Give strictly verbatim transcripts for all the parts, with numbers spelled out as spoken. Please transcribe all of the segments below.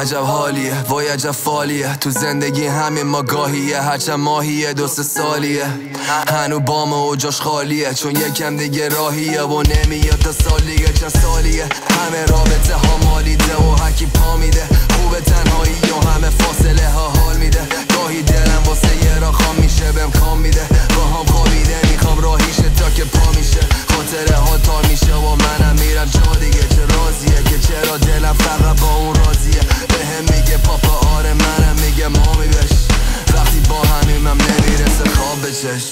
عجب حالیه وای عجب فالیه تو زندگی همین ما گاهیه هرچند ماهیه دو سه سالیه هنو بامه و جاش خالیه چون یکم دیگه راهیه و نمیاد تا سال دیگه چند سالیه همه رابطه ها مالیده و هرکی پا میده خوبه تنهایی و همه فاصله ها حال میده گاهی دلم واسه یه را خام میشه بهم کام میده با هم خوابیده میخوام راهیشه تا که پا میشه خاطره ها تار میشه و منم میرم جا دیگه چه رازیه که چرا دلم فقط با اون راضیه بهم میگه پاپا آره منم میگه مامی بش وقتی با همیمم نمیرسه خواب بچش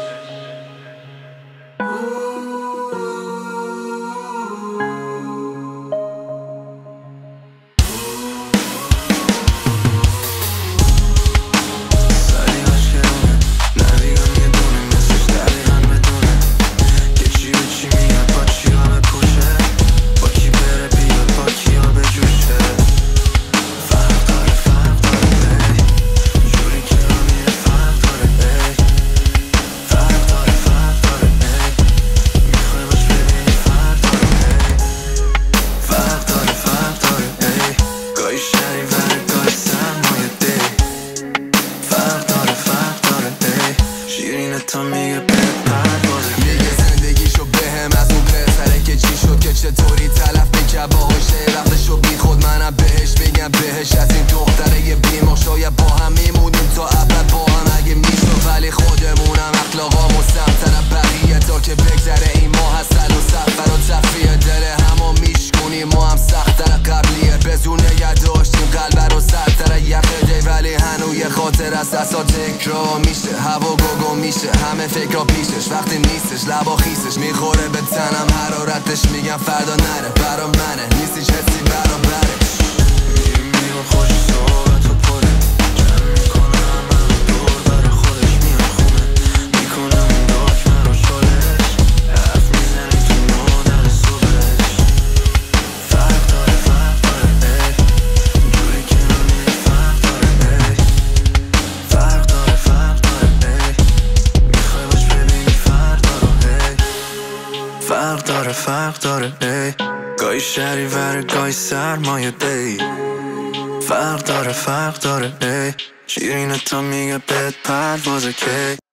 تا میگه پرواز میگه زندگیشو بهم از اون پسره که چی شد که چطوری تلف میکرد باهاشه رفتشو بی خود منم بهش میگم بهش از این دختره یه بیمار شاید با هم میمونیم تا ابد با هم اگه میشد ولی خودمونم اخلاقامو سمتر بقیه تا که بگذره این ماه هستل و سفر و تفریه دل همو میشکنیم ما هم سختر قبلیه بزون نگه داشتیم قلب رو سرتر یخه دی ولی هنو یه خاطر از دستا تکرار میشه هوا گوگو میشه همه فکرها پیشش وقتی نیستش لبا خیسش میخوره به تنم حرارتش میگم فردا نره برا منه نیستی حسی برابرش میگم خوش صحبت و پره جمع میکنه همه رو دور برا خودش میان خونه میکنه اون داک من رو شالش حرف میزنی تو مادر صبحش فرق داره فرق داره ای جوری که من میری فرق داره ای فرق داره فرق داره ای میخوای باش ببینی فرق داره ای فرق داره فرق داره ای گاهی شهریور گاهی سرمایه دی فرق داره فرق داره ای شیرینه تا میگه بهت پروازه کی